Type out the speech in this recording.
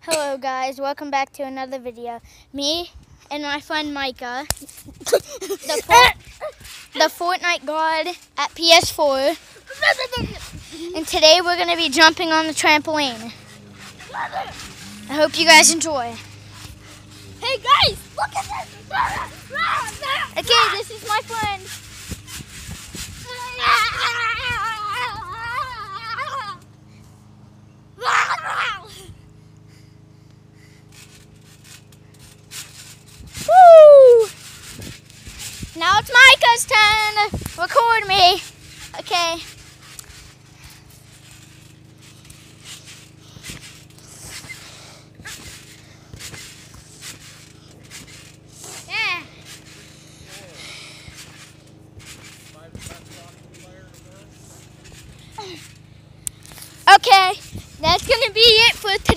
Hello guys, welcome back to another video. Me and my friend Micah, the Fortnite god at PS4. And today we're going to be jumping on the trampoline. I hope you guys enjoy. Hey guys, look at this! Okay, this is my friend. Woo! Now it's Micah's turn. Record me. Okay. Yeah. Okay, that's gonna be it for